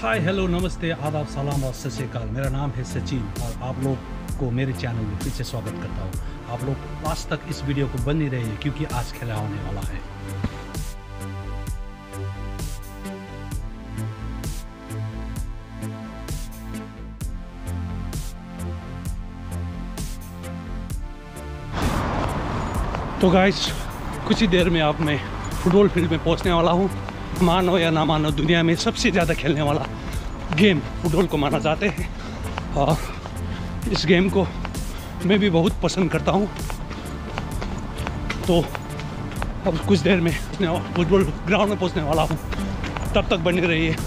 Hi hello नमस्ते आदाब सलाम और सत श्री अकाल। मेरा नाम है सचिन और आप लोग को मेरे चैनल में फिर से स्वागत करता हूँ। आप लोग लास्ट तक इस वीडियो को बने रहिए क्योंकि आज खेला होने वाला है। तो गाइस कुछ ही देर में आप मैं फुटबॉल फील्ड में पहुंचने वाला हूं। मानो या ना मानो दुनिया में सबसे ज़्यादा खेलने वाला गेम फुटबॉल को माना जाता है और इस गेम को मैं भी बहुत पसंद करता हूं। तो अब कुछ देर में फुटबॉल ग्राउंड में पहुंचने वाला हूं, तब तक बने रहिए।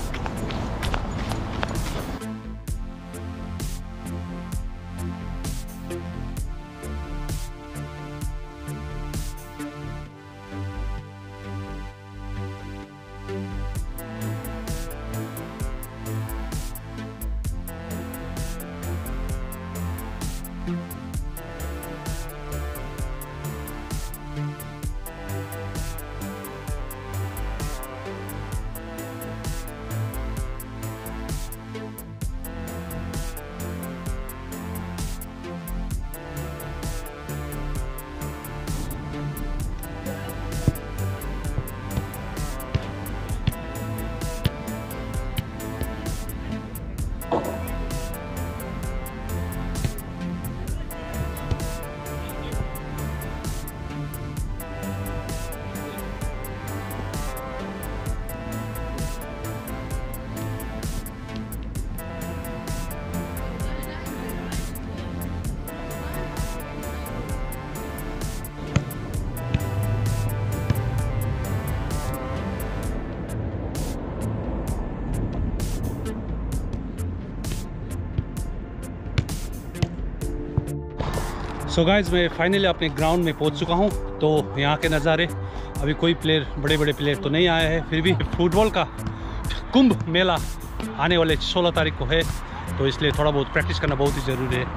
सो गाइस मैं फाइनली अपने ग्राउंड में पहुंच चुका हूं। तो यहां के नज़ारे, अभी कोई प्लेयर, बड़े बड़े प्लेयर तो नहीं आए हैं, फिर भी फुटबॉल का कुंभ मेला आने वाले 16 तारीख को है, तो इसलिए थोड़ा बहुत प्रैक्टिस करना बहुत ही ज़रूरी है।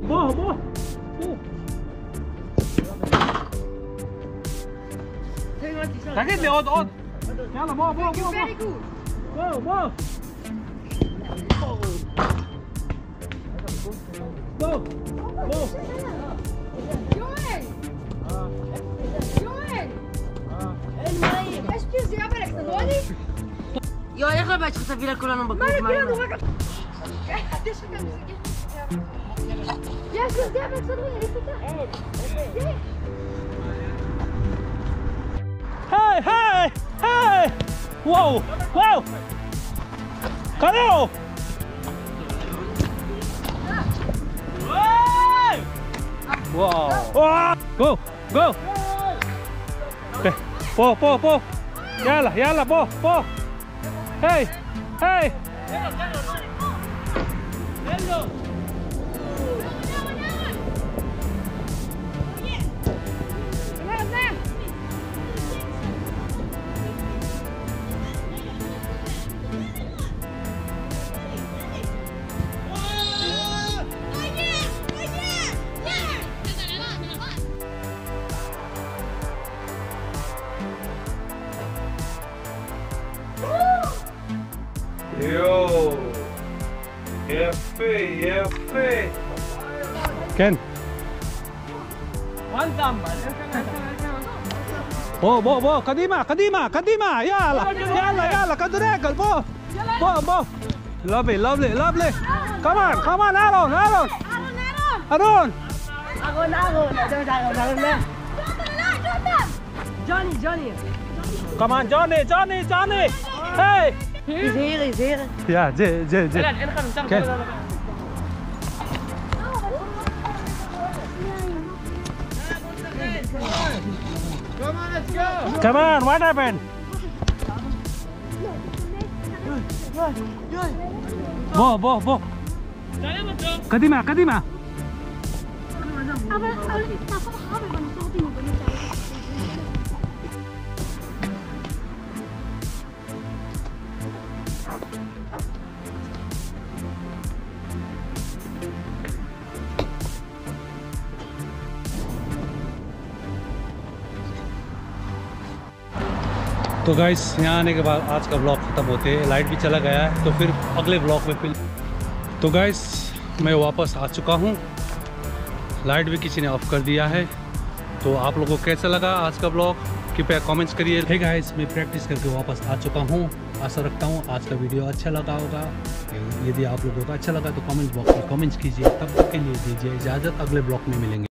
Ja, ich glaube, ich muss wieder Colonna bekommen. Hey, hey, hey! Whoa, whoa! Carol! Wow! Go, go! Okay, po! Yalla, po! Hey, hey! Yo, F. Ken. One time. Bo, kadima. Yalla, kadureka, bo. Lovely. Come on, Aaron. Johnny. Come on, Johnny. Hey. He's here. Yeah, J. Ken. Come on, what happened? Bo. Kadima. तो guys यहाँ आने के बाद आज का blog ख़त्म होते हैं, लाइट भी चला गया है, तो फिर अगले ब्लॉग में फिर। तो गाइस मैं वापस आ चुका हूँ, लाइट भी किसी ने ऑफ कर दिया है। तो आप लोगों को कैसा लगा आज का ब्लॉग, कृपया कमेंट्स करिए। हे गाइस मैं प्रैक्टिस करके वापस आ चुका हूँ। आशा रखता हूँ आज का वीडियो अच्छा लगा होगा। यदि आप लोगों को अच्छा लगा तो कमेंट बॉक्स में कमेंट्स कीजिए। तब तक के लिए दीजिए इजाज़त, अगले ब्लॉग में मिलेंगे।